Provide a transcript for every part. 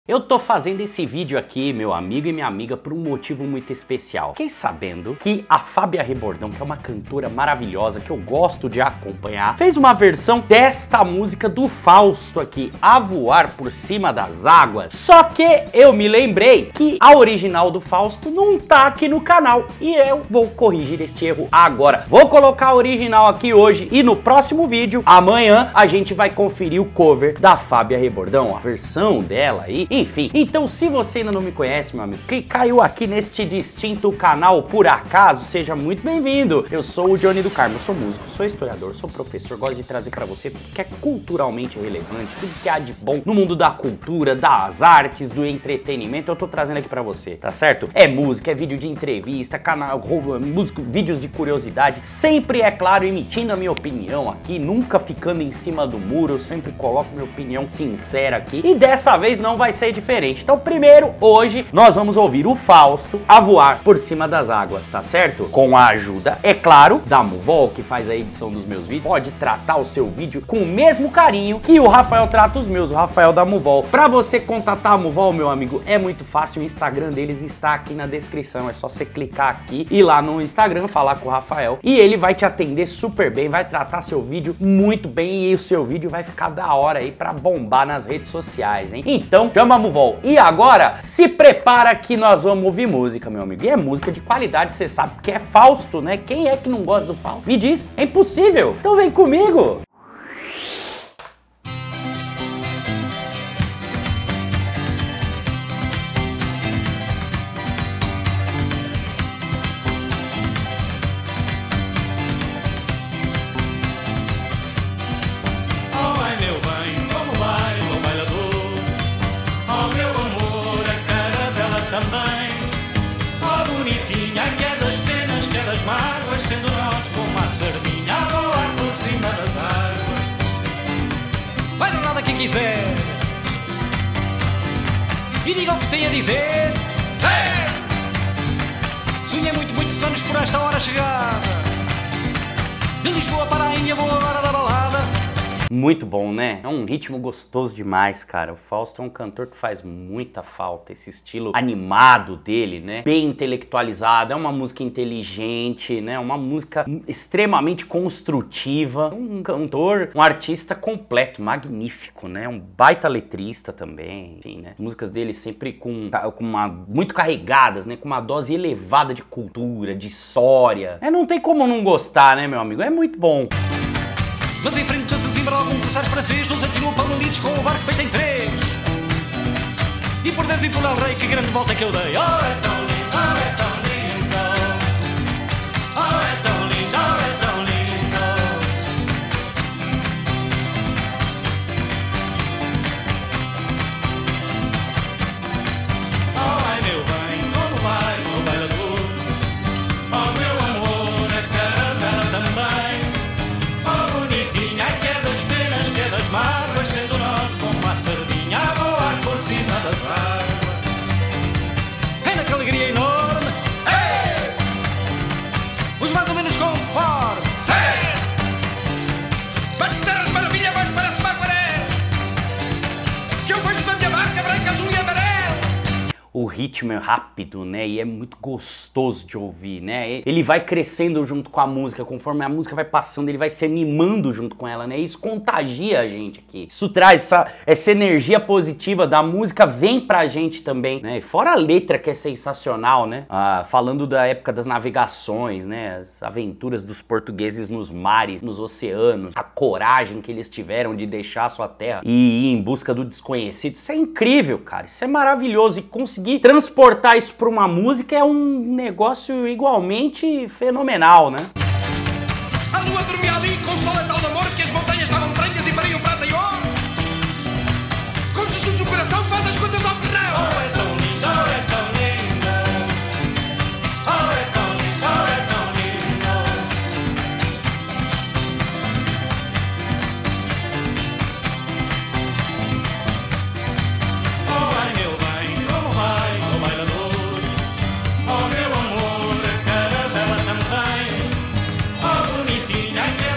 Eu tô fazendo esse vídeo aqui, meu amigo e minha amiga, por um motivo muito especial. Fiquei sabendo que a Fábia Rebordão, que é uma cantora maravilhosa que eu gosto de acompanhar, fez uma versão desta música do Fausto aqui, A Voar por Cima das Águas. Só que eu me lembrei que a original do Fausto não tá aqui no canal e eu vou corrigir este erro agora. Vou colocar a original aqui hoje e no próximo vídeo, amanhã, a gente vai conferir o cover da Fábia Rebordão, a versão dela aí. Enfim, então se você ainda não me conhece, meu amigo, que caiu aqui neste distinto canal por acaso, seja muito bem-vindo. Eu sou o Johnny do Carmo, sou músico, sou historiador, sou professor, gosto de trazer pra você tudo que é culturalmente relevante, tudo que há de bom no mundo da cultura, das artes, do entretenimento, eu tô trazendo aqui pra você, tá certo? É música, é vídeo de entrevista, canal, música, vídeos de curiosidade, sempre, é claro, emitindo a minha opinião aqui, nunca ficando em cima do muro, eu sempre coloco minha opinião sincera aqui, e dessa vez não vai ser diferente. Então primeiro, hoje, nós vamos ouvir o Fausto, A Voar por Cima das Águas, tá certo? Com a ajuda, é claro, da Muvol, que faz a edição dos meus vídeos, pode tratar o seu vídeo com o mesmo carinho que o Rafael trata os meus, o Rafael da Muvol. Pra você contatar a Muvol, meu amigo, é muito fácil, o Instagram deles está aqui na descrição, é só você clicar aqui e ir lá no Instagram, falar com o Rafael, e ele vai te atender super bem, vai tratar seu vídeo muito bem, e o seu vídeo vai ficar da hora aí pra bombar nas redes sociais, hein? Então, chama a Muvol. E agora, se prepara que nós vamos ouvir música, meu amigo. E é música de qualidade, você sabe, porque é Fausto, né? Quem é que não gosta do Fausto? Me diz, é impossível. Então vem comigo. Mágoas, sendo nós como a sardinha a voar por cima das águas. Vai no nada quem quiser e diga o que tem a dizer. Certo! Sonhei muitos anos por esta hora chegada, de Lisboa para a Índia, boa hora da balada. Muito bom, né? É um ritmo gostoso demais, cara. O Fausto é um cantor que faz muita falta. Esse estilo animado dele, né? Bem intelectualizado. É uma música inteligente, né? Uma música extremamente construtiva. Um cantor, um artista completo, magnífico, né? Um baita letrista também, enfim, né? As músicas dele sempre muito carregadas, né? Com uma dose elevada de cultura, de história. Não tem como não gostar, né, meu amigo? É muito bom. Mas em frente a Sesimbra algum corsário francês nos atirou para Lides com o barco feito em três. E por 10 e por El Rei, que grande volta que eu dei. Oh, é tão lindo, oh, é tão lindo. Oh, é tão lindo, oh, é tão lindo. Oh, ai meu bem, como vai, o bailador. Oh, meu amor, a caravela também. Mágoas, sendo nós como a sardinha a voar por cima das águas. Ainda que alegria enorme, ei! Os mais ou menos conforme, sei! Mas que terras maravilha, mas parece uma aquarela, que eu vejo da minha barca branca, azul e amarelo. O ritmo é rápido, né? E é muito gostoso de ouvir, né? Ele vai crescendo junto com a música, conforme a música vai passando, ele vai se animando junto com ela, né? Isso contagia a gente aqui. Isso traz essa energia positiva da música, vem pra gente também, né? Fora a letra, que é sensacional, né? Falando da época das navegações, né? As aventuras dos portugueses nos mares, nos oceanos, a coragem que eles tiveram de deixar a sua terra e ir em busca do desconhecido. Isso é incrível, cara. Isso é maravilhoso. E conseguir transportar isso para uma música é um negócio igualmente fenomenal, né? A lua dormia ali com o sol é tal de amor que as montanhas estavam prenhas e pariam prata e ouro. Com Jesus no coração faz as contas ao ferrão. Oh, é tão lindo, oh, é tão lindo. Oh, é tão lindo, oh, é tão lindo. Oh, ai meu bem, como vai o bailador. Oh, meu amor, a caravela também. Oh, bonitinha, que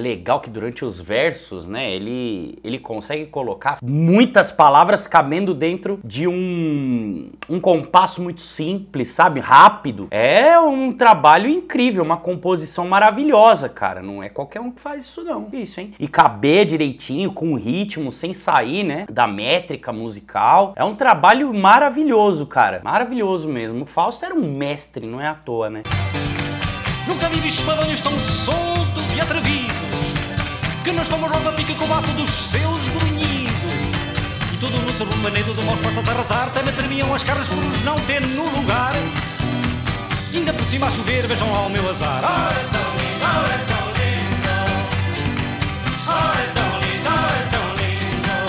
legal que durante os versos, né, ele consegue colocar muitas palavras cabendo dentro de um compasso muito simples, sabe? Rápido. É um trabalho incrível, uma composição maravilhosa, cara. Não é qualquer um que faz isso não. Isso, hein? E caber direitinho, com ritmo, sem sair, né, da métrica musical. É um trabalho maravilhoso, cara. Maravilhoso mesmo. O Fausto era um mestre, não é à toa, né? Nunca vi bichos madonhos tão soltos e atrevidos, que nós fomos logo a pique com o bafo dos seus grunhidos. E tudo no seu maneiro de mãos postas a arrasar, até me tremiam as caras por os não ter no lugar. E ainda por cima a chover, vejam lá o meu azar. Oh, é tão lindo, oh, é tão lindo. Oh, é tão lindo, oh, é tão lindo.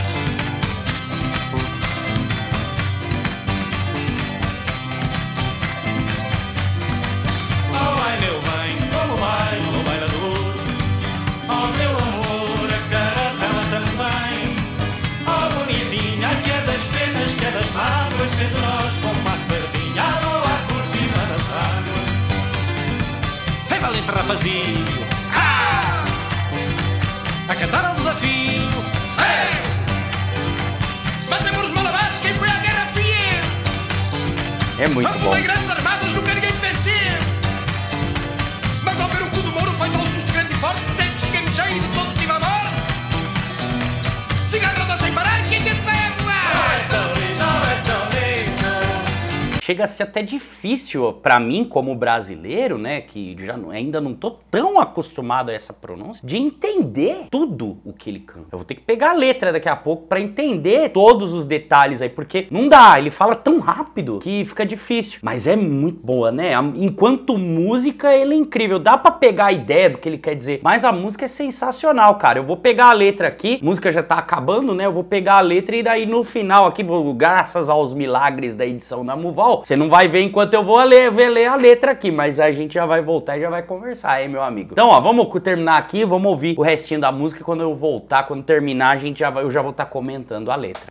Oh, ai meu bem, como vai o bailador? Oh meu amor, a caravela também. Oh bonitinha, que é das penas, que é das mágoas, sendo nós como uma sardinha a voar por cima das águas. Vem valente rapazinho, ah! A cantar ao desafio, sei! Batemos os malabares, quem foi à guerra fui eu. É muito bom. Grandes armadas, nunca ninguém venceu. Mas ao ver o cu do Mouro foi tão susto grande e forte, que tem cheguei cheio de todo tive a morte. Cigarro anda sem parar, que a gente vai a voar. É tão lindo, é tão lindo. Chega a ser até difícil pra mim, como brasileiro, né, que ainda não tô tão acostumado a essa pronúncia, de entender tudo o que ele canta. Eu vou ter que pegar a letra daqui a pouco pra entender todos os detalhes aí, porque não dá, ele fala tão rápido que fica difícil. Mas é muito boa, né? Enquanto música, ele é incrível. Dá pra pegar a ideia do que ele quer dizer, mas a música é sensacional, cara. Eu vou pegar a letra aqui, a música já tá acabando, né? Eu vou pegar a letra e daí no final aqui, graças aos milagres da edição da Muval, você não vai ver enquanto eu vou ler a letra aqui, mas a gente já vai voltar e já vai conversar, hein, meu amigo? Então, ó, vamos terminar aqui, vamos ouvir o restinho da música. Quando eu voltar, quando terminar, eu já vou estar comentando a letra.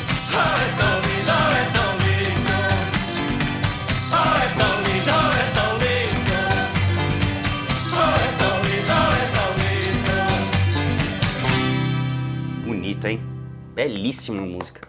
Bonito, hein? Belíssima música.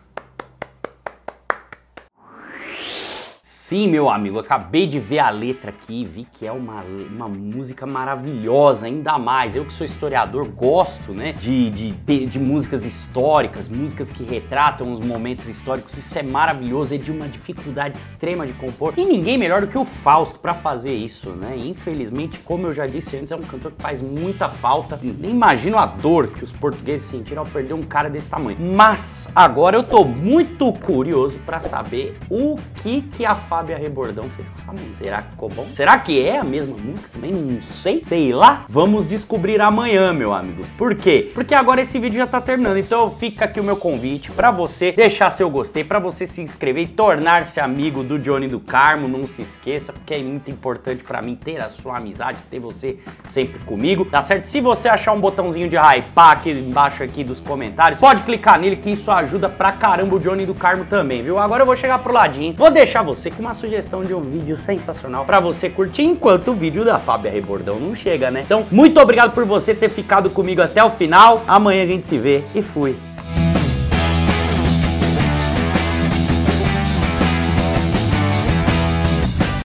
Sim, meu amigo, acabei de ver a letra aqui e vi que é uma música maravilhosa, ainda mais. Eu que sou historiador, gosto, né, de músicas históricas, músicas que retratam os momentos históricos. Isso é maravilhoso, é de uma dificuldade extrema de compor. E ninguém melhor do que o Fausto pra fazer isso, né? E, infelizmente, como eu já disse antes, é um cantor que faz muita falta. Nem imagino a dor que os portugueses sentiram ao perder um cara desse tamanho. Mas agora eu tô muito curioso pra saber o que a Fábia Rebordão fez com essa música. Será que ficou bom? Será que é a mesma música? Também não sei. Sei lá. Vamos descobrir amanhã, meu amigo. Por quê? Porque agora esse vídeo já tá terminando. Então fica aqui o meu convite pra você deixar seu gostei, pra você se inscrever e tornar-se amigo do Johnny do Carmo. Não se esqueça, porque é muito importante pra mim ter a sua amizade, ter você sempre comigo, tá certo? Se você achar um botãozinho de hypar aqui embaixo aqui dos comentários, pode clicar nele que isso ajuda pra caramba o Johnny do Carmo também, viu? Agora eu vou chegar pro ladinho, vou deixar você com uma sugestão de um vídeo sensacional pra você curtir enquanto o vídeo da Fábia Rebordão não chega, né? Então, muito obrigado por você ter ficado comigo até o final. Amanhã a gente se vê e fui.